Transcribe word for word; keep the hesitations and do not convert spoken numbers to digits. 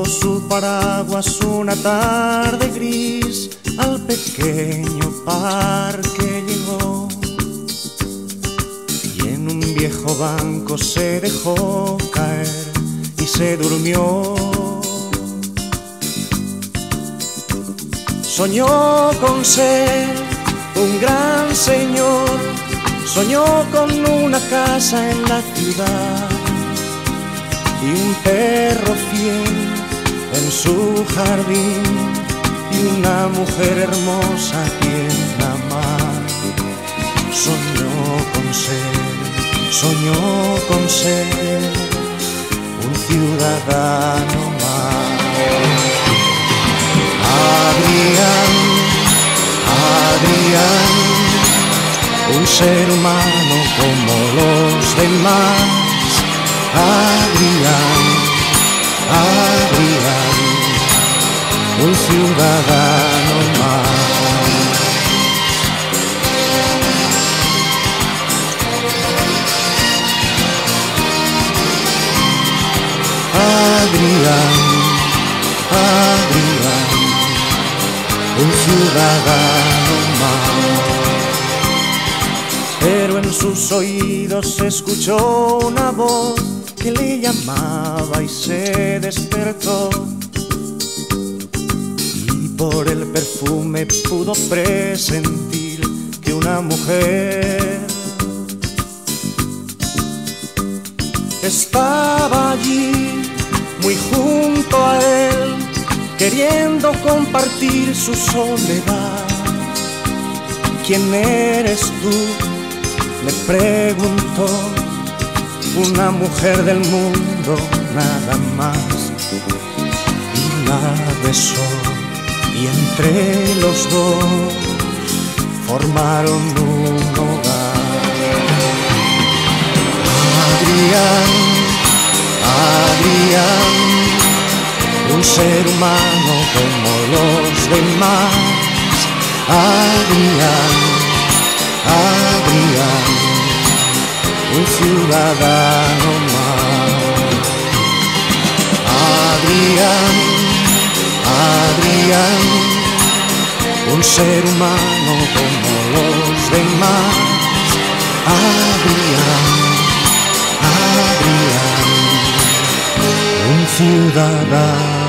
su paraguas una tarde gris, al pequeño parque llegó y en un viejo banco se dejó caer y se durmió. Soñó con ser un gran señor, soñó con una casa en la ciudad y un perro fiel en su jardín y una mujer hermosa a quien amar. Soñó con ser, soñó con ser un ciudadano más. Adrián, Adrián, un ser humano como los demás. Adrián, Adrián, un ciudadano más. Adrián, Adrián, un ciudadano más. Pero en sus oídos se escuchó una voz que le llamaba y se despertó, y por el perfume pudo presentir que una mujer estaba allí, muy junto a él, queriendo compartir su soledad. ¿Quién eres tú?, le preguntó. Una mujer del mundo, nada más. Y la besó, y entre los dos formaron un hogar. Adrián, Adrián, un ser humano como los demás. Adrián, Adrián, un ciudadano más. Adrián, Adrián, un ser humano como los demás. Adrián, Adrián, un ciudadano